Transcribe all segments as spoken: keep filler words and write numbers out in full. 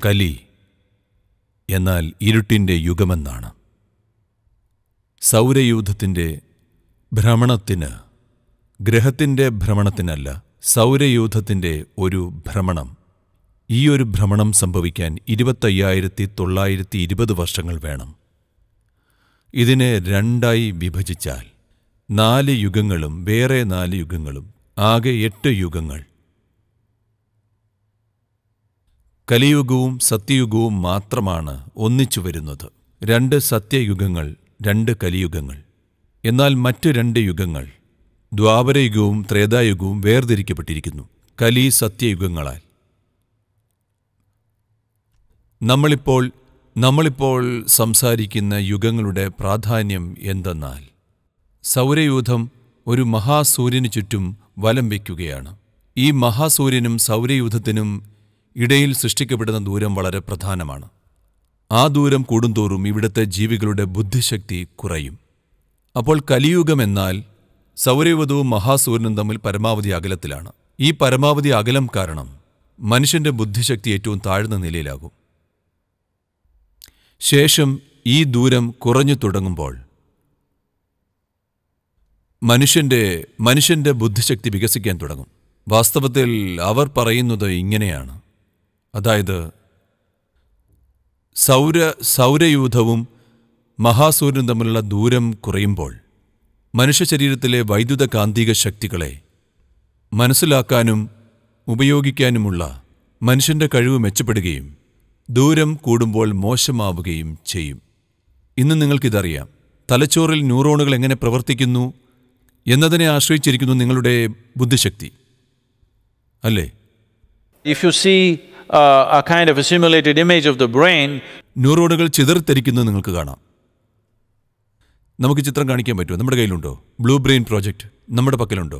കലി എന്നാൽ ഇരുട്ടിൻ്റെ യുഗമെന്നാണ്. സൗരയൂഥത്തിൻ്റെ ഭ്രമണത്തിന്, ഗ്രഹത്തിൻ്റെ ഭ്രമണത്തിനല്ല, സൗരയൂഥത്തിൻ്റെ ഒരു ഭ്രമണം, ഈ ഒരു ഭ്രമണം സംഭവിക്കാൻ ഇരുപത്തയ്യായിരത്തി തൊള്ളായിരത്തി ഇരുപത് വർഷങ്ങൾ വേണം. ഇതിനെ രണ്ടായി വിഭജിച്ചാൽ നാല് യുഗങ്ങളും വേറെ നാല് യുഗങ്ങളും, ആകെ എട്ട് യുഗങ്ങൾ. കലിയുഗവും സത്യയുഗവും മാത്രമാണ് ഒന്നിച്ചു വരുന്നത്. രണ്ട് സത്യയുഗങ്ങൾ, രണ്ട് കലിയുഗങ്ങൾ. എന്നാൽ മറ്റ് രണ്ട് യുഗങ്ങൾ, ദ്വാപരയുഗവും ത്രേതായുഗവും വേർതിരിക്കപ്പെട്ടിരിക്കുന്നു കലി സത്യയുഗങ്ങളാൽ. നമ്മളിപ്പോൾ നമ്മളിപ്പോൾ സംസാരിക്കുന്ന യുഗങ്ങളുടെ പ്രാധാന്യം എന്തെന്നാൽ, സൗരയൂഥം ഒരു മഹാസൂര്യനു ചുറ്റും വലം വയ്ക്കുകയാണ്. ഈ മഹാസൂര്യനും സൗരയൂഥത്തിനും ഇടയിൽ സൃഷ്ടിക്കപ്പെടുന്ന ദൂരം വളരെ പ്രധാനമാണ്. ആ ദൂരം കൂടുന്തോറും ഇവിടുത്തെ ജീവികളുടെ ബുദ്ധിശക്തി കുറയും. അപ്പോൾ കലിയുഗമെന്നാൽ സൗരയൂഥവും മഹാസൂര്യനും തമ്മിൽ പരമാവധി അകലത്തിലാണ്. ഈ പരമാവധി അകലം കാരണം മനുഷ്യന്റെ ബുദ്ധിശക്തി ഏറ്റവും താഴ്ന്ന നിലയിലാകും. ശേഷം ഈ ദൂരം കുറഞ്ഞു തുടങ്ങുമ്പോൾ മനുഷ്യന്റെ മനുഷ്യന്റെ ബുദ്ധിശക്തി വികസിക്കാൻ തുടങ്ങും. വാസ്തവത്തിൽ അവർ പറയുന്നത് ഇങ്ങനെയാണ്, അതായത് സൗര സൗരയൂഥവും മഹാസൂര്യനും തമ്മിലുള്ള ദൂരം കുറയുമ്പോൾ മനുഷ്യ ശരീരത്തിലെ വൈദ്യുത കാന്തിക ശക്തികളെ മനസ്സിലാക്കാനും ഉപയോഗിക്കാനുമുള്ള മനുഷ്യന്റെ കഴിവ് മെച്ചപ്പെടുകയും ദൂരം കൂടുമ്പോൾ മോശമാവുകയും ചെയ്യും. ഇന്ന് നിങ്ങൾക്കിതറിയാം. തലച്ചോറിൽ ന്യൂറോണുകൾ എങ്ങനെ പ്രവർത്തിക്കുന്നു എന്നതിനെ ആശ്രയിച്ചിരിക്കുന്നു നിങ്ങളുടെ ബുദ്ധിശക്തി, അല്ലേ? If you see uh, a kind of a simulated image of the brain, ന്യൂറോണുകൾ ചിതറിത്തെരിക്കുന്നത് നിങ്ങൾക്ക് കാണാം. നമുക്ക് ചിത്രം കാണിക്കാൻ പറ്റുമോ? നമ്മുടെ കയ്യിലുണ്ടോ? ബ്ലൂ ബ്രെയിൻ പ്രോജക്റ്റ് നമ്മുടെ പക്കലുണ്ടോ?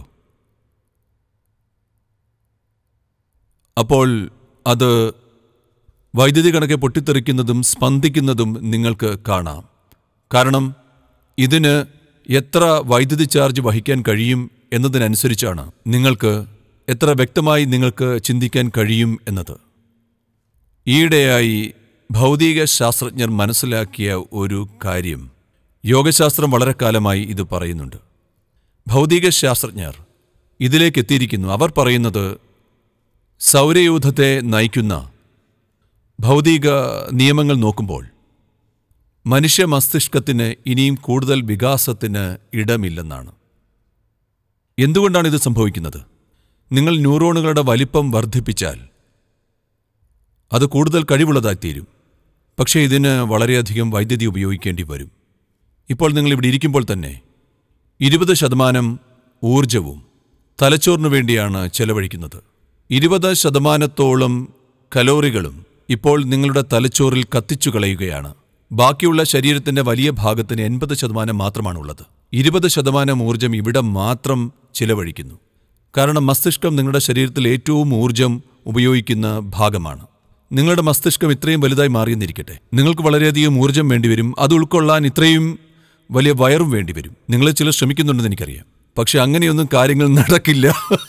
അപ്പോൾ അത് വൈദ്യുതി കണക്കെ പൊട്ടിത്തെറിക്കുന്നതും സ്പന്ദിക്കുന്നതും നിങ്ങൾക്ക് കാണാം. കാരണം ഇതിന് എത്ര വൈദ്യുതി ചാർജ് വഹിക്കാൻ കഴിയും എന്നതിനനുസരിച്ചാണ് നിങ്ങൾക്ക് എത്ര വ്യക്തമായി നിങ്ങൾക്ക് ചിന്തിക്കാൻ കഴിയും എന്നത്. ഈയിടെയായി ഭൗതിക ശാസ്ത്രജ്ഞർ മനസ്സിലാക്കിയ ഒരു കാര്യം, യോഗശാസ്ത്രം വളരെ കാലമായി ഇത് പറയുന്നുണ്ട്. ഭൗതിക ശാസ്ത്രജ്ഞർ ഇതിലേക്ക് എത്തിയിരിക്കുന്നു. അവർ പറയുന്നത് സൗരയൂഥത്തെ നയിക്കുന്ന ഭൗതിക നിയമങ്ങൾ നോക്കുമ്പോൾ മനുഷ്യ മസ്തിഷ്കത്തിന് ഇനിയും കൂടുതൽ വികാസത്തിന് ഇടമില്ലെന്നാണ്. എന്തുകൊണ്ടാണ് ഇത് സംഭവിക്കുന്നത്? നിങ്ങൾ ന്യൂറോണുകളുടെ വലിപ്പം വർദ്ധിപ്പിച്ചാൽ അത് കൂടുതൽ കഴിവുള്ളതായിത്തീരും. പക്ഷേ ഇതിന് വളരെയധികം വൈദ്യുതി ഉപയോഗിക്കേണ്ടി വരും. ഇപ്പോൾ നിങ്ങൾ ഇവിടെ ഇരിക്കുമ്പോൾ തന്നെ ഇരുപത് ശതമാനം ഊർജവും തലച്ചോറിനു വേണ്ടിയാണ് ചെലവഴിക്കുന്നത്. ഇരുപത് ശതമാനത്തോളം കലോറികളും ഇപ്പോൾ നിങ്ങളുടെ തലച്ചോറിൽ കത്തിച്ചു കളയുകയാണ്. ബാക്കിയുള്ള ശരീരത്തിൻ്റെ വലിയ ഭാഗത്തിന് എൺപത് ശതമാനം മാത്രമാണുള്ളത്. ഇരുപത് ശതമാനം ഊർജം ഇവിടെ മാത്രം ചിലവഴിക്കുന്നു. കാരണം മസ്തിഷ്കം നിങ്ങളുടെ ശരീരത്തിൽ ഏറ്റവും ഊർജം ഉപയോഗിക്കുന്ന ഭാഗമാണ്. നിങ്ങളുടെ മസ്തിഷ്കം ഇത്രയും വലുതായി മാറിയെന്നിരിക്കട്ടെ, നിങ്ങൾക്ക് വളരെയധികം ഊർജം വേണ്ടിവരും. അത് ഉൾക്കൊള്ളാൻ ഇത്രയും വലിയ വയറും വേണ്ടിവരും. നിങ്ങൾ ചിലർ ശ്രമിക്കുന്നുണ്ടെന്ന് എനിക്കറിയാം. പക്ഷെ അങ്ങനെയൊന്നും കാര്യങ്ങൾ നടക്കില്ല.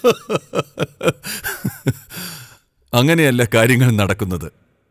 അങ്ങനെയല്ല കാര്യങ്ങൾ നടക്കുന്നത്.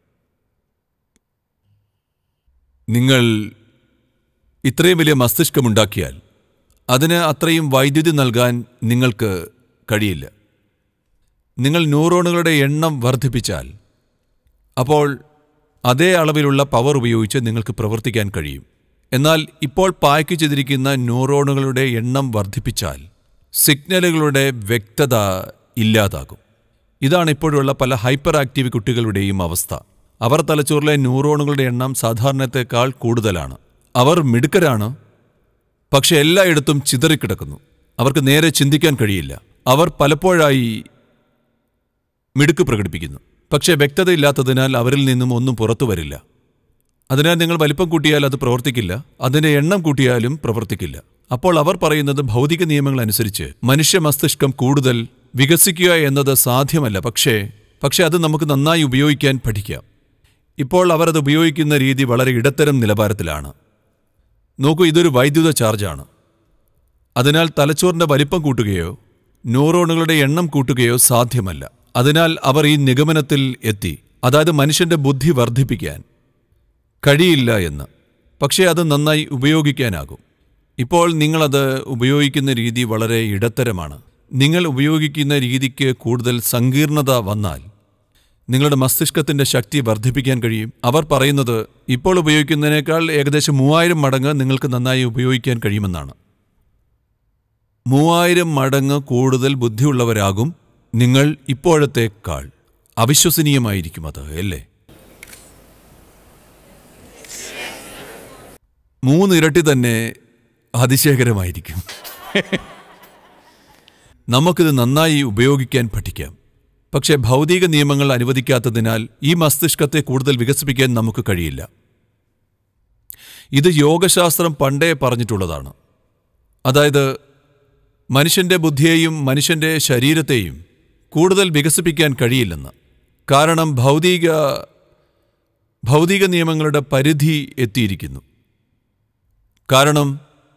നിങ്ങൾ ഇത്രയും വലിയ മസ്തിഷ്കമുണ്ടാക്കിയാൽ അതിന് അത്രയും വൈദ്യുതി നൽകാൻ നിങ്ങൾക്ക് കഴിയില്ല. നിങ്ങൾ ന്യൂറോണുകളുടെ എണ്ണം വർദ്ധിപ്പിച്ചാൽ അപ്പോൾ അതേ അളവിലുള്ള പവർ ഉപയോഗിച്ച് നിങ്ങൾക്ക് പ്രവർത്തിക്കാൻ കഴിയും. എന്നാൽ ഇപ്പോൾ പായ്ക്ക് ചെയ്തിരിക്കുന്ന ന്യൂറോണുകളുടെ എണ്ണം വർദ്ധിപ്പിച്ചാൽ സിഗ്നലുകളുടെ വ്യക്തത ഇല്ലാതാകും. ഇതാണ് ഇപ്പോഴുള്ള പല ഹൈപ്പർ ആക്റ്റീവ് കുട്ടികളുടെയും അവസ്ഥ. അവർ തലച്ചോറിലെ ന്യൂറോണുകളുടെ എണ്ണം സാധാരണത്തേക്കാൾ കൂടുതലാണ്. അവർ മിടുക്കരാണ്, പക്ഷെ എല്ലായിടത്തും ചിതറിക്കിടക്കുന്നു. അവർക്ക് നേരെ ചിന്തിക്കാൻ കഴിയില്ല. അവർ പലപ്പോഴായി മിടുക്ക് പ്രകടിപ്പിക്കുന്നു, പക്ഷേ വ്യക്തതയില്ലാത്തതിനാൽ അവരിൽ നിന്നും ഒന്നും പുറത്തു വരില്ല. അതിനാൽ നിങ്ങൾ വലിപ്പം കൂട്ടിയാൽ അത് പ്രവർത്തിക്കില്ല, അതിൻ്റെ എണ്ണം കൂട്ടിയാലും പ്രവർത്തിക്കില്ല. അപ്പോൾ അവർ പറയുന്നത് ഭൗതിക നിയമങ്ങൾ അനുസരിച്ച് മനുഷ്യ മസ്തിഷ്കം കൂടുതൽ വികസിക്കുക എന്നത് സാധ്യമല്ല. പക്ഷേ പക്ഷേ അത് നമുക്ക് നന്നായി ഉപയോഗിക്കാൻ പഠിക്കാം. ഇപ്പോൾ അവർ അത് ഉപയോഗിക്കുന്ന രീതി വളരെ ഇടത്തരം നിലവാരത്തിലാണ്. നോക്കൂ, ഇതൊരു വൈദ്യുത ചാർജാണ്. അതിനാൽ തലച്ചോറിൻ്റെ വലിപ്പം കൂട്ടുകയോ ന്യൂറോണുകളുടെ എണ്ണം കൂട്ടുകയോ സാധ്യമല്ല. അതിനാൽ അവർ ഈ നിഗമനത്തിൽ എത്തി. അതായത് മനുഷ്യൻ്റെ ബുദ്ധി വർദ്ധിപ്പിക്കാൻ കഴിയില്ല എന്ന്. പക്ഷേ അത് നന്നായി ഉപയോഗിക്കാനാകും. ഇപ്പോൾ നിങ്ങളത് ഉപയോഗിക്കുന്ന രീതി വളരെ ഇടത്തരമാണ്. നിങ്ങൾ ഉപയോഗിക്കുന്ന രീതിക്ക് കൂടുതൽ സങ്കീർണത വന്നാൽ നിങ്ങളുടെ മസ്തിഷ്കത്തിൻ്റെ ശക്തി വർദ്ധിപ്പിക്കാൻ കഴിയും. അവർ പറയുന്നത് ഇപ്പോൾ ഉപയോഗിക്കുന്നതിനേക്കാൾ ഏകദേശം മൂവായിരം മടങ്ങ് നിങ്ങൾക്ക് നന്നായി ഉപയോഗിക്കാൻ കഴിയുമെന്നാണ്. മൂവായിരം മടങ്ങ് കൂടുതൽ ബുദ്ധിയുള്ളവരാകും നിങ്ങൾ ഇപ്പോഴത്തേക്കാൾ. അവിശ്വസനീയമായിരിക്കും അത്, അല്ലേ? മൂന്നിരട്ടി തന്നെ അതിശയകരമായിരിക്കും. നമുക്കിത് നന്നായി ഉപയോഗിക്കാൻ പഠിക്കാം. പക്ഷേ ഭൗതിക നിയമങ്ങൾ അനുവദിക്കാത്തതിനാൽ ഈ മസ്തിഷ്കത്തെ കൂടുതൽ വികസിപ്പിക്കാൻ നമുക്ക് കഴിയില്ല. ഇത് യോഗശാസ്ത്രം പണ്ടേ പറഞ്ഞിട്ടുള്ളതാണ്. അതായത് മനുഷ്യൻ്റെ ബുദ്ധിയെയും മനുഷ്യൻ്റെ ശരീരത്തെയും കൂടുതൽ വികസിപ്പിക്കാൻ കഴിയില്ലെന്ന്. കാരണം ഭൗതിക ഭൗതിക നിയമങ്ങളുടെ പരിധി എത്തിയിരിക്കുന്നു. കാരണം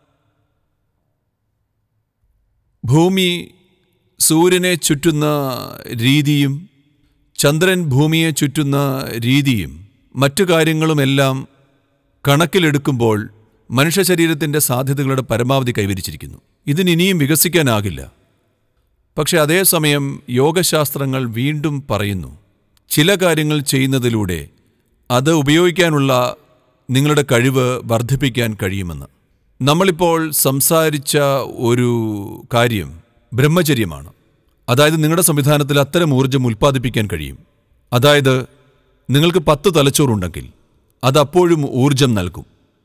ഭൂമി സൂര്യനെ ചുറ്റുന്ന രീതിയും ചന്ദ്രൻ ഭൂമിയെ ചുറ്റുന്ന രീതിയും മറ്റു കാര്യങ്ങളുമെല്ലാം കണക്കിലെടുക്കുമ്പോൾ മനുഷ്യ ശരീരത്തിൻ്റെ സാധ്യതകളുടെ പരമാവധി കൈവരിച്ചിരിക്കുന്നു. ഇതിനിനിയും വികസിക്കാനാകില്ല. പക്ഷെ അതേസമയം യോഗശാസ്ത്രങ്ങൾ വീണ്ടും പറയുന്നു, ചില കാര്യങ്ങൾ ചെയ്യുന്നതിലൂടെ അത് ഉപയോഗിക്കാനുള്ള നിങ്ങളുടെ കഴിവ് വർദ്ധിപ്പിക്കാൻ കഴിയുമെന്ന്. നമ്മളിപ്പോൾ സംസാരിച്ച ഒരു കാര്യം ബ്രഹ്മചര്യമാണ്. അതായത് നിങ്ങളുടെ സംവിധാനത്തിൽ അത്തരം ഊർജ്ജം ഉൽപ്പാദിപ്പിക്കാൻ കഴിയും. അതായത് നിങ്ങൾക്ക് പത്ത് തലച്ചോറുണ്ടെങ്കിൽ അത് അപ്പോഴും ഊർജ്ജം നൽകും.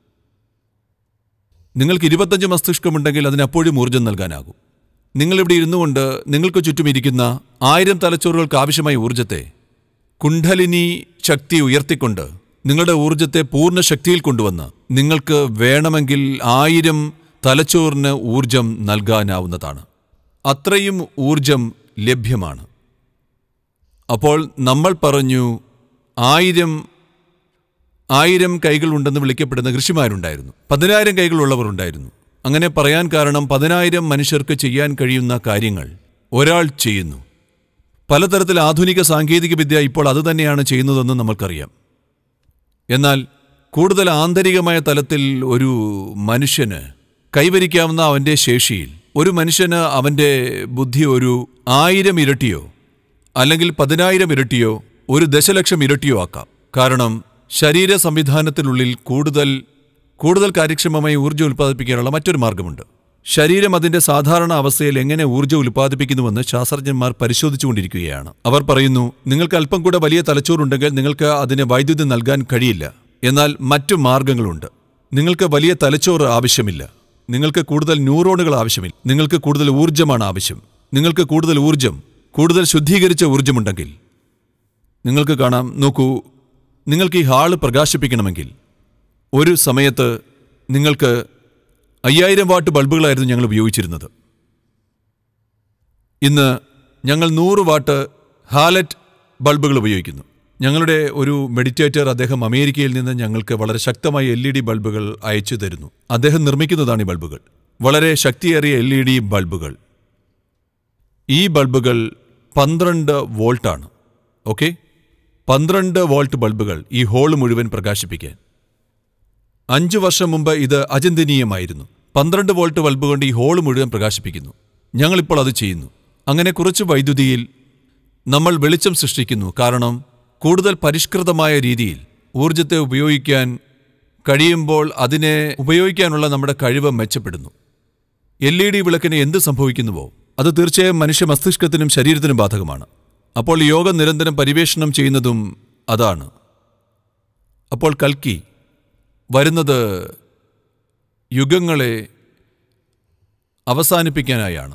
നിങ്ങൾക്ക് ഇരുപത്തഞ്ച് മസ്തിഷ്കമുണ്ടെങ്കിൽ അതിനപ്പോഴും ഊർജ്ജം നൽകാനാകും. നിങ്ങളിവിടെ ഇരുന്നു കൊണ്ട് നിങ്ങൾക്ക് ചുറ്റുമിരിക്കുന്ന ആയിരം തലച്ചോറുകൾക്ക് ആവശ്യമായ ഊർജ്ജത്തെ കുണ്ഡലിനി ശക്തി ഉയർത്തിക്കൊണ്ട് നിങ്ങളുടെ ഊർജ്ജത്തെ പൂർണ്ണ ശക്തിയിൽ കൊണ്ടുവന്ന് നിങ്ങൾക്ക് വേണമെങ്കിൽ ആയിരം തലച്ചോറിന് ഊർജ്ജം നൽകാനാവുന്നതാണ്. അത്രയും ഊർജ്ജം ലഭ്യമാണ്. അപ്പോൾ നമ്മൾ പറഞ്ഞു ആയിരം ആയിരം കൈകളുണ്ടെന്ന് വിളിക്കപ്പെടുന്ന ഋഷിമാരുണ്ടായിരുന്നു. പതിനായിരം കൈകളുള്ളവർ ഉണ്ടായിരുന്നു. അങ്ങനെ പറയാൻ കാരണം പതിനായിരം മനുഷ്യർക്ക് ചെയ്യാൻ കഴിയുന്ന കാര്യങ്ങൾ ഒരാൾ ചെയ്യുന്നു. പലതരത്തിൽ ആധുനിക സാങ്കേതികവിദ്യ ഇപ്പോൾ അതുതന്നെയാണ് ചെയ്യുന്നതെന്ന് നമ്മൾക്കറിയാം. എന്നാൽ കൂടുതൽ ആന്തരികമായ തലത്തിൽ ഒരു മനുഷ്യന് കൈവരിക്കാവുന്ന അവൻ്റെ ശേഷിയിൽ ഒരു മനുഷ്യന് അവൻ്റെ ബുദ്ധി ഒരു ആയിരം ഇരട്ടിയോ അല്ലെങ്കിൽ പതിനായിരം ഇരട്ടിയോ ഒരു ദശലക്ഷം ഇരട്ടിയോ ആക്കാം. കാരണം ശരീര സംവിധാനത്തിനുള്ളിൽ കൂടുതൽ കൂടുതൽ കാര്യക്ഷമമായി ഊർജ്ജം ഉൽപ്പാദിപ്പിക്കാനുള്ള മറ്റൊരു മാർഗമുണ്ട്. ശരീരം അതിൻ്റെ സാധാരണ അവസ്ഥയിൽ എങ്ങനെ ഊർജ്ജം ഉൽപ്പാദിപ്പിക്കുന്നുവെന്ന് ശാസ്ത്രജ്ഞന്മാർ പരിശോധിച്ചുകൊണ്ടിരിക്കുകയാണ്. അവർ പറയുന്നു, നിങ്ങൾക്ക് അല്പം കൂടെ വലിയ തലച്ചോറുണ്ടെങ്കിൽ നിങ്ങൾക്ക് അതിന് വൈദ്യുതി നൽകാൻ കഴിയില്ല. എന്നാൽ മറ്റു മാർഗങ്ങളുണ്ട്. നിങ്ങൾക്ക് വലിയ തലച്ചോറ് ആവശ്യമില്ല. നിങ്ങൾക്ക് കൂടുതൽ ന്യൂറോണുകൾ ആവശ്യമില്ല. നിങ്ങൾക്ക് കൂടുതൽ ഊർജ്ജമാണ് ആവശ്യം. നിങ്ങൾക്ക് കൂടുതൽ ഊർജ്ജം, കൂടുതൽ ശുദ്ധീകരിച്ച ഊർജ്ജമുണ്ടെങ്കിൽ നിങ്ങൾക്ക് കാണാം. നോക്കൂ, നിങ്ങൾക്ക് ഈ ഹാള് പ്രകാശിപ്പിക്കണമെങ്കിൽ ഒരു സമയത്ത് നിങ്ങൾക്ക് അയ്യായിരം വാട്ട് ബൾബുകളായിരുന്നു ഞങ്ങൾ ഉപയോഗിച്ചിരുന്നത്. ഇന്ന് ഞങ്ങൾ നൂറ് വാട്ട് ഹാലറ്റ് ബൾബുകൾ ഉപയോഗിക്കുന്നു. ഞങ്ങളുടെ ഒരു മെഡിറ്റേറ്റർ, അദ്ദേഹം അമേരിക്കയിൽ നിന്ന് ഞങ്ങൾക്ക് വളരെ ശക്തമായ എൽ ഇ ഡി ബൾബുകൾ അയച്ചു തരുന്നു. അദ്ദേഹം നിർമ്മിക്കുന്നതാണ് ഈ ബൾബുകൾ, വളരെ ശക്തിയേറിയ എൽ ഇ ഡി ബൾബുകൾ. ഈ ബൾബുകൾ പന്ത്രണ്ട് വോൾട്ടാണ്. ഓക്കെ, പന്ത്രണ്ട് വോൾട്ട് ബൾബുകൾ ഈ ഹോൾ മുഴുവൻ പ്രകാശിപ്പിക്കാൻ. അഞ്ചു വർഷം മുമ്പ് ഇത് അചിന്തനീയമായിരുന്നു. പന്ത്രണ്ട് വോൾട്ട് ബൾബ് കൊണ്ട് ഈ ഹോൾ മുഴുവൻ പ്രകാശിപ്പിക്കുന്നു. ഞങ്ങളിപ്പോൾ അത് ചെയ്യുന്നു. അങ്ങനെ കുറച്ച് വൈദ്യുതിയിൽ നമ്മൾ വെളിച്ചം സൃഷ്ടിക്കുന്നു. കാരണം കൂടുതൽ പരിഷ്കൃതമായ രീതിയിൽ ഊർജ്ജത്തെ ഉപയോഗിക്കാൻ കഴിയുമ്പോൾ അതിനെ ഉപയോഗിക്കാനുള്ള നമ്മുടെ കഴിവ് മെച്ചപ്പെടുന്നു. എൽ ഇ ഡി വിളക്കിന് എന്ത് സംഭവിക്കുന്നുവോ അത് തീർച്ചയായും മനുഷ്യ മസ്തിഷ്കത്തിനും ശരീരത്തിനും ബാധകമാണ്. അപ്പോൾ യോഗ നിരന്തരം പരിവേഷണം ചെയ്യുന്നതും അതാണ്. അപ്പോൾ കൽക്കി വരുന്നത് യുഗങ്ങളെ അവസാനിപ്പിക്കാനായാണ്.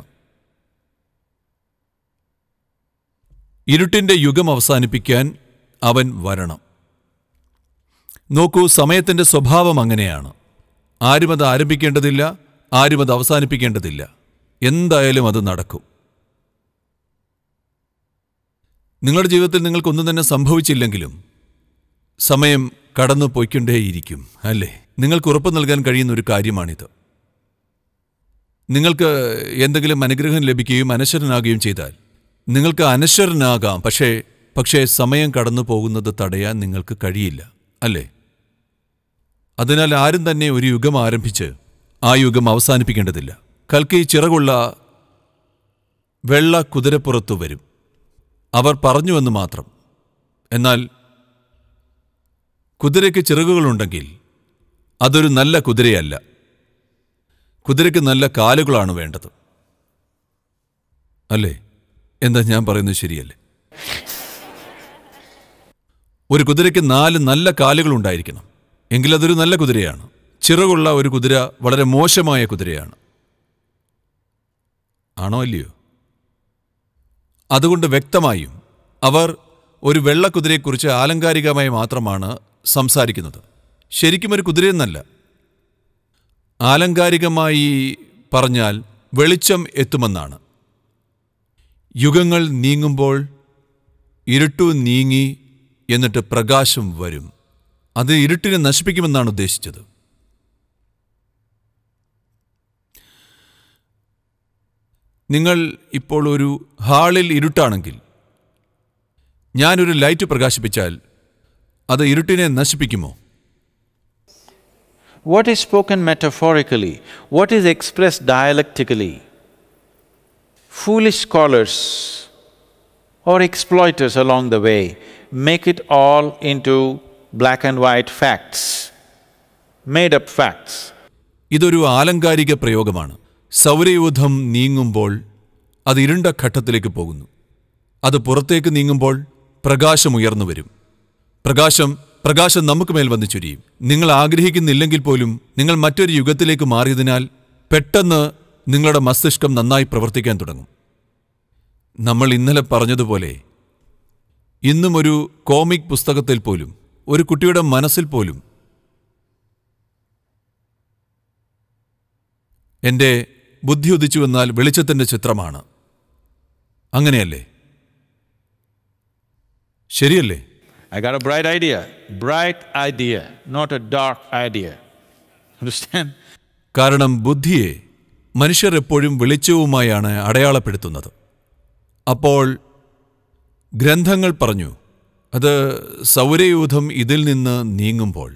ഇരുട്ടിൻ്റെ യുഗം അവസാനിപ്പിക്കാൻ അവൻ വരണം. നോക്കൂ, സമയത്തിൻ്റെ സ്വഭാവം അങ്ങനെയാണ്. ആരും അത് ആരംഭിക്കേണ്ടതില്ല, ആരും അത് അവസാനിപ്പിക്കേണ്ടതില്ല. എന്തായാലും അത് നടക്കും. നിങ്ങളുടെ ജീവിതത്തിൽ നിങ്ങൾക്കൊന്നും തന്നെ സംഭവിച്ചില്ലെങ്കിലും സമയം കടന്നു പോയിക്കൊണ്ടേയിരിക്കും, അല്ലേ? നിങ്ങൾക്ക് ഉറപ്പ് നൽകാൻ കഴിയുന്ന ഒരു കാര്യമാണിത്. നിങ്ങൾക്ക് എന്തെങ്കിലും അനുഗ്രഹം ലഭിക്കുകയും അനശ്വരനാകുകയും ചെയ്താൽ നിങ്ങൾക്ക് അനശ്വരനാകാം, പക്ഷേ പക്ഷേ സമയം കടന്നു പോകുന്നത് തടയാൻ നിങ്ങൾക്ക് കഴിയില്ല, അല്ലേ? അതിനാൽ ആരും തന്നെ ഒരു യുഗം ആരംഭിച്ച് ആ യുഗം അവസാനിപ്പിക്കേണ്ടതില്ല. കൽക്കി ചിറകുള്ള വെള്ള കുതിരപ്പുറത്തു വരും. അവർ പറഞ്ഞുവെന്ന് മാത്രം. എന്നാൽ കുതിരയ്ക്ക് ചിറകുകളുണ്ടെങ്കിൽ അതൊരു നല്ല കുതിരയല്ല. കുതിരയ്ക്ക് നല്ല കാലുകളാണ് വേണ്ടത്, അല്ലേ? എന്താ ഞാൻ പറയുന്നത് ശരിയല്ലേ? ഒരു കുതിരയ്ക്ക് നാല് നല്ല കാലുകളുണ്ടായിരിക്കണം, എങ്കിലതൊരു നല്ല കുതിരയാണ്. ചിറകുള്ള ഒരു കുതിര വളരെ മോശമായ കുതിരയാണ്. ആണോ അല്ലയോ? അതുകൊണ്ട് വ്യക്തമായും അവർ ഒരു വെള്ളക്കുതിരയെക്കുറിച്ച് ആലങ്കാരികമായി മാത്രമാണ് സംസാരിക്കുന്നത്. ശരിക്കും ഒരു കുതിരയെന്നല്ല. ആലങ്കാരികമായി പറഞ്ഞാൽ വെളിച്ചം എത്തുമെന്നാണ്. യുഗങ്ങൾ നീങ്ങുമ്പോൾ ഇരുട്ടു നീങ്ങി എന്നിട്ട് പ്രകാശം വരും. അത് ഇരുട്ടിനെ നശിപ്പിക്കുമെന്നാണ് ഉദ്ദേശിച്ചത്. നിങ്ങൾ ഇപ്പോൾ ഒരു ഹാളിൽ ഇരുട്ടാണെങ്കിൽ ഞാനൊരു ലൈറ്റ് പ്രകാശിപ്പിച്ചാൽ അത് ഇരുട്ടിനെ നശിപ്പിക്കുമോ? What is spoken metaphorically? What is expressed dialectically? Foolish scholars or exploiters along the way make it all into black and white facts, made up facts. ഇതൊരു ആലങ്കാരിക പ്രയോഗമാണ്. സൗരയൂഥം നീങ്ങുമ്പോൾ അത് ഇരുണ്ട ഘട്ടത്തിലേക്ക് പോകുന്നു. അത് പുറത്തേക്ക് നീങ്ങുമ്പോൾ പ്രകാശം ഉയർന്നു വരും. പ്രകാശം പ്രകാശം നമുക്ക് മേൽ വന്നു ചുരിയും. നിങ്ങൾ ആഗ്രഹിക്കുന്നില്ലെങ്കിൽ പോലും നിങ്ങൾ മറ്റൊരു യുഗത്തിലേക്ക് മാറിയതിനാൽ പെട്ടെന്ന് നിങ്ങളുടെ മസ്തിഷ്കം നന്നായി പ്രവർത്തിക്കാൻ തുടങ്ങും. നമ്മൾ ഇന്നലെ പറഞ്ഞതുപോലെ ഇന്നും ഒരു കോമിക് പുസ്തകത്തിൽ പോലും, ഒരു കുട്ടിയുടെ മനസ്സിൽ പോലും എൻ്റെ ബുദ്ധി ഉദിച്ചു എന്നാൽ വെളിച്ചത്തിൻ്റെ ചിത്രമാണ്. അങ്ങനെയല്ലേ? ശരിയല്ലേ? I got a bright idea. Bright idea, not a dark idea. Understand? കാരണം ബുദ്ധിയെ മനുഷ്യർ എപ്പോഴും വെളിച്ചവുമായാണ് അടയാളപ്പെടുത്തുന്നത്. അപ്പോൾ ഗ്രന്ഥങ്ങൾ പറഞ്ഞു, അത് സൗരയൂഥം ഇതിൽ നിന്ന് നീങ്ങുമ്പോൾ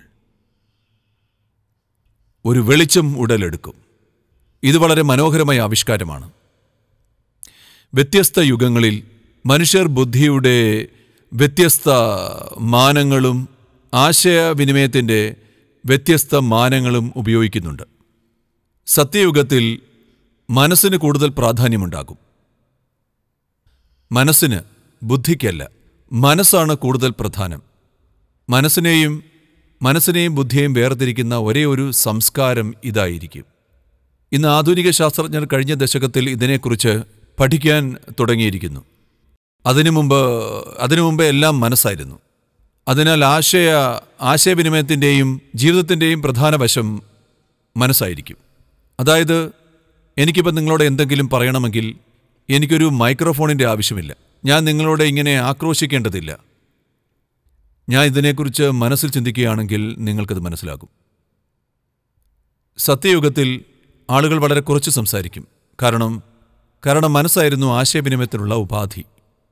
ഒരു വെളിച്ചം ഉടലെടുക്കും. ഇത് വളരെ മനോഹരമായ ആവിഷ്കാരമാണ്. വ്യത്യസ്ത യുഗങ്ങളിൽ മനുഷ്യർ ബുദ്ധിയുടെ വ്യത്യസ്ത മാനങ്ങളും ആശയവിനിമയത്തിൻ്റെ വ്യത്യസ്ത മാനങ്ങളും ഉപയോഗിക്കുന്നുണ്ട്. സത്യയുഗത്തിൽ മനസ്സിന് കൂടുതൽ പ്രാധാന്യമുണ്ടാകും. മനസ്സിന്, ബുദ്ധിക്കല്ല. മനസ്സാണ് കൂടുതൽ പ്രധാനം. മനസ്സിനെയും മനസ്സിനെയും ബുദ്ധിയെയും വേർതിരിക്കുന്ന ഒരേ ഒരു സംസ്കാരം ഇതായിരിക്കും. ഇന്ന് ആധുനിക ശാസ്ത്രജ്ഞർ കഴിഞ്ഞ ദശകത്തിൽ ഇതിനെക്കുറിച്ച് പഠിക്കാൻ തുടങ്ങിയിരിക്കുന്നു. അതിനു മുമ്പ് അതിനു മുമ്പേ എല്ലാം മനസ്സായിരുന്നു. അതിനാൽ ആശയ ആശയവിനിമയത്തിൻ്റെയും ജീവിതത്തിൻ്റെയും പ്രധാന വശം മനസ്സായിരിക്കും. അതായത് എനിക്കിപ്പോൾ നിങ്ങളോട് എന്തെങ്കിലും പറയണമെങ്കിൽ എനിക്കൊരു മൈക്രോഫോണിൻ്റെ ആവശ്യമില്ല. ഞാൻ നിങ്ങളോട് ഇങ്ങനെ ആക്രോശിക്കേണ്ടതില്ല. ഞാൻ ഇതിനെക്കുറിച്ച് മനസ്സിൽ ചിന്തിക്കുകയാണെങ്കിൽ നിങ്ങൾക്കത് മനസ്സിലാകും. സത്യയുഗത്തിൽ ആളുകൾ വളരെ കുറച്ച് സംസാരിക്കും. കാരണം കാരണം മനസ്സായിരുന്നു ആശയവിനിമയത്തിനുള്ള ഉപാധി.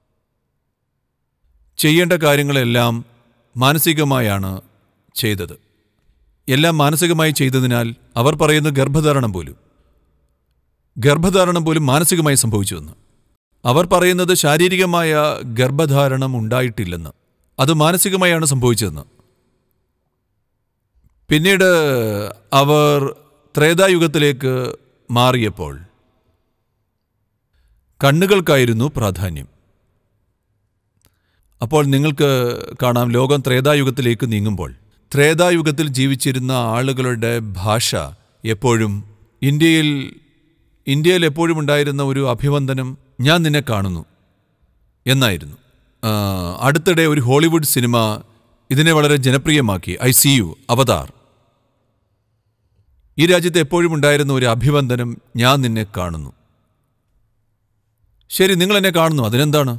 ചെയ്യേണ്ട കാര്യങ്ങളെല്ലാം മാനസികമായാണ് ചെയ്തത്. എല്ലാം മാനസികമായി ചെയ്തതിനാൽ അവർ പറയുന്ന ഗർഭധാരണം പോലും ഗർഭധാരണം പോലും മാനസികമായി സംഭവിച്ചുവെന്ന്. അവർ പറയുന്നത് ശാരീരികമായ ഗർഭധാരണം ഉണ്ടായിട്ടില്ലെന്ന്, അത് മാനസികമായാണ് സംഭവിച്ചതെന്ന്. പിന്നീട് അവർ ത്രേതായുഗത്തിലേക്ക് മാറിയപ്പോൾ കണ്ണുകൾക്കായിരുന്നു പ്രാധാന്യം. അപ്പോൾ നിങ്ങൾക്ക് കാണാം, ലോകം ത്രേതായുഗത്തിലേക്ക് നീങ്ങുമ്പോൾ ത്രേതായുഗത്തിൽ ജീവിച്ചിരുന്ന ആളുകളുടെ ഭാഷ എപ്പോഴും ഇന്ത്യയിൽ ഇന്ത്യയിൽ എപ്പോഴും ഉണ്ടായിരുന്ന ഒരു അഭിവന്ദനം ഞാൻ നിന്നെ കാണുന്നു എന്നായിരുന്നു. അടുത്തിടെ ഒരു ഹോളിവുഡ് സിനിമ ഇതിനെ വളരെ ജനപ്രിയമാക്കി, ഐ സി യു, അവതാർ. ഈ രാജ്യത്ത് എപ്പോഴും ഉണ്ടായിരുന്ന ഒരു അഭിവന്ദനം ഞാൻ നിന്നെ കാണുന്നു. ശരി, നിങ്ങളെന്നെ കാണുന്നു, അതിനെന്താണ്?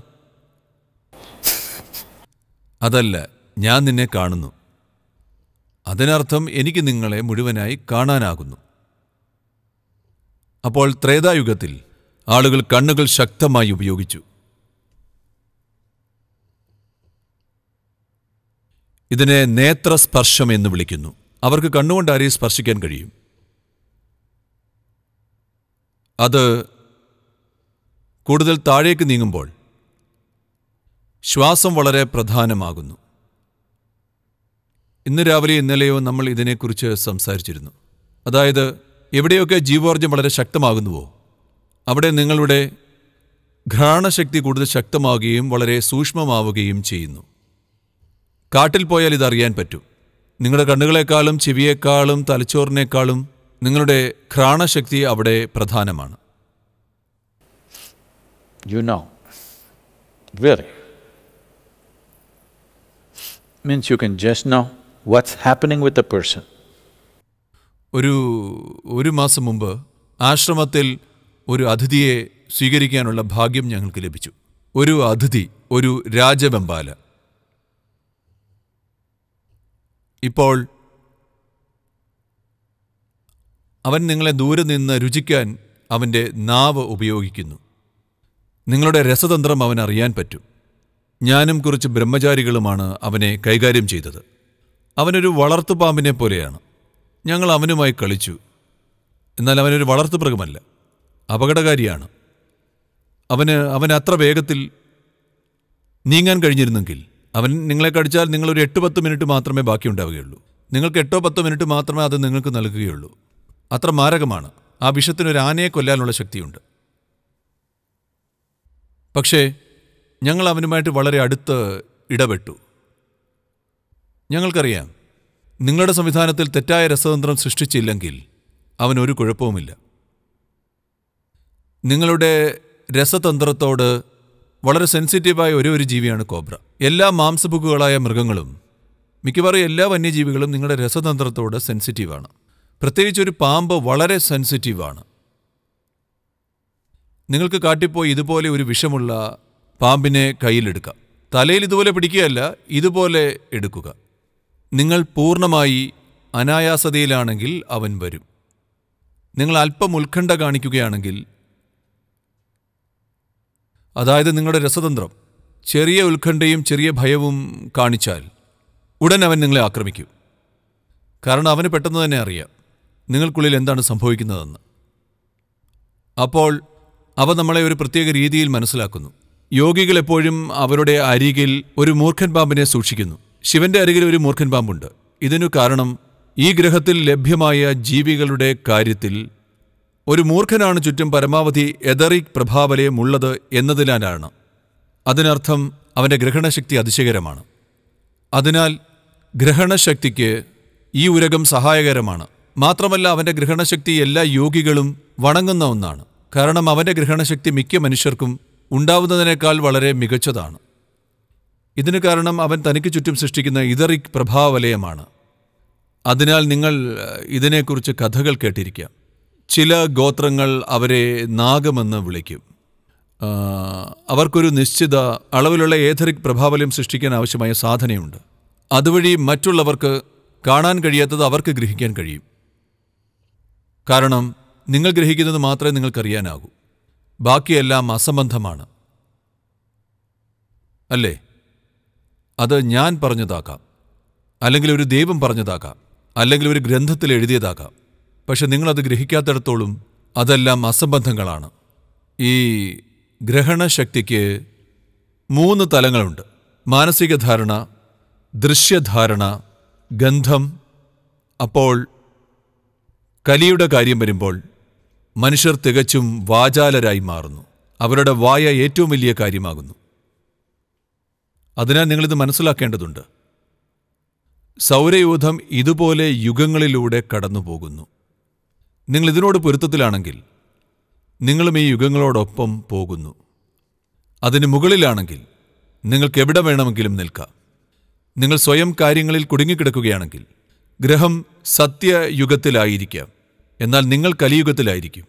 അതല്ല, ഞാൻ നിന്നെ കാണുന്നു. അതിനർത്ഥം എനിക്ക് നിങ്ങളെ മുഴുവനായി കാണാനാകുന്നു. അപ്പോൾ ത്രേതായുഗത്തിൽ ആളുകൾ കണ്ണുകൾ ശക്തമായി ഉപയോഗിച്ചു. ഇതിനെ നേത്രസ്പർശം എന്ന് വിളിക്കുന്നു. അവർക്ക് കണ്ണുകൊണ്ട് ആരെയും സ്പർശിക്കാൻ കഴിയും. അത് കൂടുതൽ താഴേക്ക് നീങ്ങുമ്പോൾ ശ്വാസം വളരെ പ്രധാനമാകുന്നു. ഇന്ന് രാവിലെ ഇന്നലെയോ നമ്മൾ ഇതിനെക്കുറിച്ച് സംസാരിച്ചിരുന്നു. അതായത് എവിടെയൊക്കെ ജീവോർജ്ജം വളരെ ശക്തമാകുന്നുവോ അവിടെ നിങ്ങളുടെ ഘ്രാണശക്തി കൂടുതൽ ശക്തമാവുകയും വളരെ സൂക്ഷ്മമാവുകയും ചെയ്യുന്നു. കാട്ടിൽ പോയാൽ ഇതറിയാൻ പറ്റും. നിങ്ങളുടെ കണ്ണുകളെക്കാളും ചെവിയേക്കാളും തലച്ചോറിനേക്കാളും നിങ്ങളുടെ ഘ്രാണശക്തി അവിടെ പ്രധാനമാണ്. You know, really. Means you can just know what's happening with the person. ഒരു ഒരു മാസം മുമ്പ് ആശ്രമത്തിൽ ഒരു അതിഥിയെ സ്വീകരിക്കാനുള്ള ഭാഗ്യം ഞങ്ങൾക്ക് ലഭിച്ചു. ഒരു അതിഥി, ഒരു രാജവെമ്പാല. ഇപ്പോൾ അവൻ നിങ്ങളെ ദൂരെ നിന്ന് രുചിക്കാൻ അവൻ്റെ നാവ് ഉപയോഗിക്കുന്നു. നിങ്ങളുടെ രസതന്ത്രം അവൻ അറിയാൻ പറ്റും. ഞാനും കുറച്ച് ബ്രഹ്മചാരികളുമാണ് അവനെ കൈകാര്യം ചെയ്തത്. അവനൊരു വളർത്തുപാമ്പിനെ പോലെയാണ്. ഞങ്ങൾ അവനുമായി കളിച്ചു. എന്നാൽ അവനൊരു വളർത്തുമൃഗമല്ല, അപകടകാരിയാണ്. അവന് അവൻ അത്ര വേഗത്തിൽ നീങ്ങാൻ കഴിഞ്ഞിരുന്നെങ്കിൽ അവൻ നിങ്ങളെ കടിച്ചാൽ നിങ്ങളൊരു എട്ട് പത്ത് മിനിറ്റ് മാത്രമേ ബാക്കിയുണ്ടാവുകയുള്ളൂ. നിങ്ങൾക്ക് എട്ടോ പത്തോ മിനിറ്റ് മാത്രമേ അത് നിങ്ങൾക്ക് നൽകുകയുള്ളൂ. അത്ര മാരകമാണ്. ആ വിഷത്തിനൊരു ആനയെ കൊല്ലാനുള്ള ശക്തിയുണ്ട്. പക്ഷേ ഞങ്ങൾ അവനുമായിട്ട് വളരെ അടുത്ത് ഇടപെട്ടു. ഞങ്ങൾക്കറിയാം, നിങ്ങളുടെ സംവിധാനത്തിൽ തെറ്റായ രസതന്ത്രം സൃഷ്ടിച്ചില്ലെങ്കിൽ അവനൊരു കുഴപ്പവുമില്ല. നിങ്ങളുടെ രസതന്ത്രത്തോട് വളരെ സെൻസിറ്റീവായ ഒരേ ഒരു ജീവിയാണ് കോബ്ര. എല്ലാ മാംസഭുക്കുകളായ മൃഗങ്ങളും, മിക്കവാറും എല്ലാ വന്യജീവികളും നിങ്ങളുടെ രസതന്ത്രത്തോട് സെൻസിറ്റീവാണ്. പ്രത്യേകിച്ചൊരു പാമ്പ് വളരെ സെൻസിറ്റീവാണ്. നിങ്ങൾക്ക് കാട്ടിപ്പോയി ഇതുപോലെ ഒരു വിഷമുള്ള പാമ്പിനെ കയ്യിലെടുക്കാം. തലയിൽ ഇതുപോലെ പിടിക്കുകയല്ല, ഇതുപോലെ എടുക്കുക. നിങ്ങൾ പൂർണ്ണമായി അനായാസതയിലാണെങ്കിൽ അവൻ വരും. നിങ്ങൾ അല്പം ഉത്കണ്ഠ കാണിക്കുകയാണെങ്കിൽ, അതായത് നിങ്ങളുടെ രസതന്ത്രം ചെറിയ ഉത്കണ്ഠയും ചെറിയ ഭയവും കാണിച്ചാൽ ഉടൻ അവൻ നിങ്ങളെ ആക്രമിക്കും. കാരണം അവന് പെട്ടെന്ന് തന്നെ അറിയാം നിങ്ങൾക്കുള്ളിൽ എന്താണ് സംഭവിക്കുന്നതെന്ന്. അപ്പോൾ അവ നമ്മളെ ഒരു പ്രത്യേക രീതിയിൽ മനസ്സിലാക്കുന്നു. യോഗികൾ എപ്പോഴും അവരുടെ അരികിൽ ഒരു മൂർഖൻ പാമ്പിനെ സൂക്ഷിക്കുന്നു. ശിവന്റെ അരികിൽ ഒരു മൂർഖൻ പാമ്പുണ്ട്. ഇതിനു കാരണം ഈ ഗ്രഹത്തിൽ ലഭ്യമായ ജീവികളുടെ കാര്യത്തിൽ ഒരു മൂർഖനാണ് ചുറ്റും പരമാവധി എതറിക് പ്രഭാവലയമുള്ളത് എന്നതിനാലാണ്. അതിനർത്ഥം അവൻ്റെ ഗ്രഹണശക്തി അതിശയകരമാണ്. അതിനാൽ ഗ്രഹണശക്തിക്ക് ഈ ഉരകം സഹായകരമാണ്. മാത്രമല്ല അവൻ്റെ ഗ്രഹണശക്തി എല്ലാ യോഗികളും വണങ്ങുന്ന ഒന്നാണ്. കാരണം അവൻ്റെ ഗ്രഹണശക്തി മിക്ക മനുഷ്യർക്കും ഉണ്ടാവുന്നതിനേക്കാൾ വളരെ മികച്ചതാണ്. ഇതിന് കാരണം അവൻ തനിക്ക് ചുറ്റും സൃഷ്ടിക്കുന്ന ഇതറിക് പ്രഭാവലയമാണ്. അതിനാൽ നിങ്ങൾ ഇതിനെക്കുറിച്ച് കഥകൾ കേട്ടിരിക്കാം. ചില ഗോത്രങ്ങൾ അവരെ നാഗമെന്ന് വിളിക്കും. അവർക്കൊരു നിശ്ചിത അളവിലുള്ള ഏഥറിക് പ്രഭാവലയം സൃഷ്ടിക്കാൻ ആവശ്യമായ സാധനയുണ്ട്. അതുവഴി മറ്റുള്ളവർക്ക് കാണാൻ കഴിയാത്തത് അവർക്ക് ഗ്രഹിക്കാൻ കഴിയും. കാരണം നിങ്ങൾ ഗ്രഹിക്കുന്നത് മാത്രമേ നിങ്ങൾക്കറിയാനാകൂ. ബാക്കിയെല്ലാം അസംബന്ധമാണ്, അല്ലേ? അത് ഞാൻ പറഞ്ഞതാകാം, അല്ലെങ്കിൽ ഒരു ദൈവം പറഞ്ഞതാകാം, അല്ലെങ്കിൽ ഒരു ഗ്രന്ഥത്തിൽ എഴുതിയതാകാം. പക്ഷെ നിങ്ങളത് ഗ്രഹിക്കാത്തിടത്തോളം അതെല്ലാം അസംബന്ധങ്ങളാണ്. ഈ ഗ്രഹണശക്തിക്ക് മൂന്ന് തലങ്ങളുണ്ട്: മാനസിക ധാരണ, ദൃശ്യധാരണ, ഗന്ധം. അപ്പോൾ കലിയുടെ കാര്യം വരുമ്പോൾ മനുഷ്യർ തികച്ചും വാചാലരായി മാറുന്നു. അവരുടെ വായ ഏറ്റവും വലിയ കാര്യമാകുന്നു. അതിനാൽ നിങ്ങളിത് മനസ്സിലാക്കേണ്ടതുണ്ട്. സൗരയൂഥം ഇതുപോലെ യുഗങ്ങളിലൂടെ കടന്നുപോകുന്നു. നിങ്ങൾ ഇതിനോട് പൊരുത്തത്തിലാണെങ്കിൽ നിങ്ങളും ഈ യുഗങ്ങളോടൊപ്പം പോകുന്നു. അതിന് മുകളിലാണെങ്കിൽ നിങ്ങൾക്ക് എവിടെ വേണമെങ്കിലും നിൽക്കാം. നിങ്ങൾ സ്വയം കാര്യങ്ങളിൽ കുടുങ്ങിക്കിടക്കുകയാണെങ്കിൽ ഗ്രഹം സത്യയുഗത്തിലായിരിക്കാം, എന്നാൽ നിങ്ങൾ കലിയുഗത്തിലായിരിക്കും.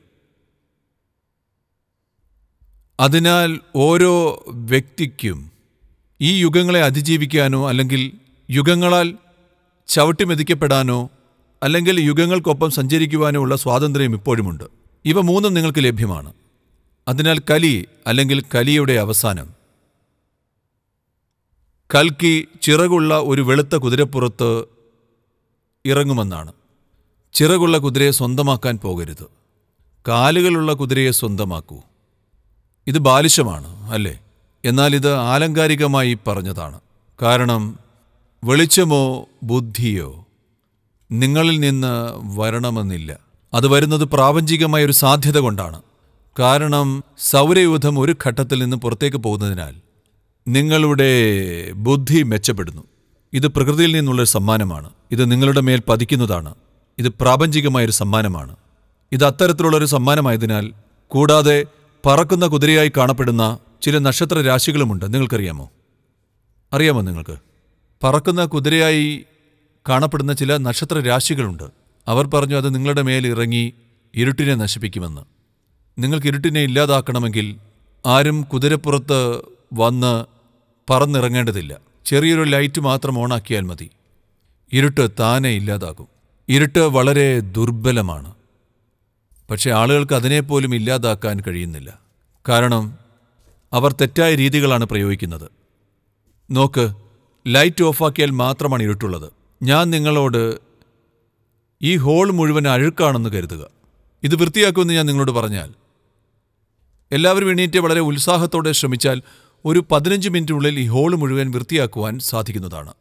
അതിനാൽ ഓരോ വ്യക്തിക്കും ഈ യുഗങ്ങളെ അതിജീവിക്കാനോ അല്ലെങ്കിൽ യുഗങ്ങളാൽ ചവിട്ടിമെതിക്കപ്പെടാനോ അല്ലെങ്കിൽ യുഗങ്ങൾക്കൊപ്പം സഞ്ചരിക്കുവാനോ ഉള്ള സ്വാതന്ത്ര്യം ഇപ്പോഴുമുണ്ട്. ഇവ മൂന്നും നിങ്ങൾക്ക് ലഭ്യമാണ്. അതിനാൽ കലി അല്ലെങ്കിൽ കലിയുടെ അവസാനം കൽക്കി ചിറകുള്ള ഒരു വെളുത്ത കുതിരപ്പുറത്ത് ഇറങ്ങുമെന്നാണ്. ചിറകുള്ള കുതിരയെ സ്വന്തമാക്കാൻ പോകരുത്, കാലുകളുള്ള കുതിരയെ സ്വന്തമാക്കൂ. ഇത് ബാലിശമാണ് അല്ലേ? എന്നാൽ ഇത് ആലങ്കാരികമായി പറഞ്ഞതാണ്. കാരണം വെളിച്ചമോ ബുദ്ധിയോ നിങ്ങളിൽ നിന്ന് വരണമെന്നില്ല. അത് വരുന്നത് പ്രാപഞ്ചികമായ ഒരു സാധ്യത കൊണ്ടാണ്. കാരണം സൗരയൂഥം ഒരു ഘട്ടത്തിൽ നിന്ന് പുറത്തേക്ക് പോകുന്നതിനാൽ നിങ്ങളുടെ ബുദ്ധി മെച്ചപ്പെടുന്നു. ഇത് പ്രകൃതിയിൽ നിന്നുള്ളൊരു സമ്മാനമാണ്. ഇത് നിങ്ങളുടെ മേൽ പതിക്കുന്നതാണ്. ഇത് പ്രാപഞ്ചികമായൊരു സമ്മാനമാണ്. ഇത് അത്തരത്തിലുള്ളൊരു സമ്മാനമായതിനാൽ, കൂടാതെ പറക്കുന്ന കുതിരയായി കാണപ്പെടുന്ന ചില നക്ഷത്ര രാശികളുമുണ്ട്. നിങ്ങൾക്കറിയാമോ? അറിയാമോ നിങ്ങൾക്ക്? പറക്കുന്ന കുതിരയായി കാണപ്പെടുന്ന ചില നക്ഷത്ര രാശികളുണ്ട്. അവർ പറഞ്ഞു അത് നിങ്ങളുടെ മേൽ ഇറങ്ങി ഇരുട്ടിനെ നശിപ്പിക്കുമെന്ന്. നിങ്ങൾക്ക് ഇരുട്ടിനെ ഇല്ലാതാക്കണമെങ്കിൽ ആരും കുതിരപ്പുറത്ത് വന്ന് പറന്നിറങ്ങേണ്ടതില്ല. ചെറിയൊരു ലൈറ്റ് മാത്രം ഓണാക്കിയാൽ മതി. ഇരുട്ട് താനെ ഇല്ലാതാകും. ഇരുട്ട് വളരെ ദുർബലമാണ്. പക്ഷേ ആളുകൾക്ക് അതിനെപ്പോലും ഇല്ലാതാക്കാൻ കഴിയുന്നില്ല. കാരണം അവർ തെറ്റായ രീതികളാണ് പ്രയോഗിക്കുന്നത്. നോക്ക്, ലൈറ്റ് ഓഫാക്കിയാൽ മാത്രമാണ് ഇരുട്ടുള്ളത്. ഞാൻ നിങ്ങളോട് ഈ ഹോൾ മുഴുവൻ അഴുക്കാണെന്ന് കരുതുക. ഇത് വൃത്തിയാക്കുമെന്ന് ഞാൻ നിങ്ങളോട് പറഞ്ഞാൽ, എല്ലാവരും എണീറ്റ് വളരെ ഉത്സാഹത്തോടെ ശ്രമിച്ചാൽ ഒരു പതിനഞ്ച് മിനിറ്റിനുള്ളിൽ ഈ ഹോൾ മുഴുവൻ വൃത്തിയാക്കുവാൻ സാധിക്കുന്നതാണ്.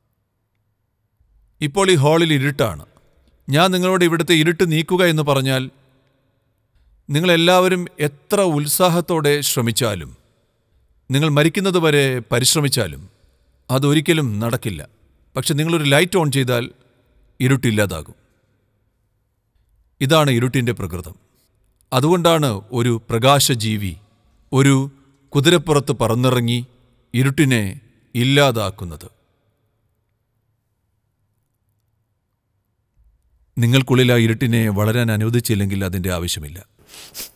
ഇപ്പോൾ ഈ ഹാളിൽ ഇരുട്ടാണ്. ഞാൻ നിങ്ങളോട് ഇവിടുത്തെ ഇരുട്ട് നീക്കുക എന്ന് പറഞ്ഞാൽ, നിങ്ങളെല്ലാവരും എത്ര ഉത്സാഹത്തോടെ ശ്രമിച്ചാലും, നിങ്ങൾ മരിക്കുന്നത് വരെ പരിശ്രമിച്ചാലും അതൊരിക്കലും നടക്കില്ല. പക്ഷെ നിങ്ങളൊരു ലൈറ്റ് ഓൺ ചെയ്താൽ ഇരുട്ടില്ലാതാകും. ഇതാണ് ഇരുട്ടിൻ്റെ പ്രകൃതം. അതുകൊണ്ടാണ് ഒരു പ്രകാശജീവി ഒരു കുതിരപ്പുറത്ത് പറന്നിറങ്ങി ഇരുട്ടിനെ ഇല്ലാതാക്കുന്നത്. നിങ്ങൾക്കുള്ളിൽ ആ ഇരുട്ടിനെ വളരാൻ അനുവദിച്ചില്ലെങ്കിൽ അതിൻ്റെ ആവശ്യമില്ല.